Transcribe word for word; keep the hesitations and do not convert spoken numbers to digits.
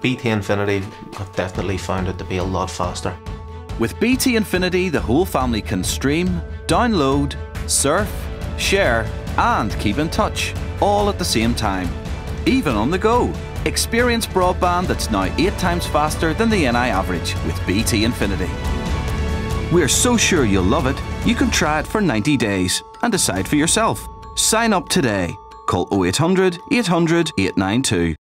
B T Infinity, I've definitely found it to be a lot faster. With B T Infinity, the whole family can stream, download, surf, share and keep in touch, all at the same time, even on the go. Experience broadband that's now eight times faster than the N I average with B T Infinity. We're so sure you'll love it, you can try it for ninety days and decide for yourself. Sign up today. Call oh eight hundred, eight hundred, eight nine two.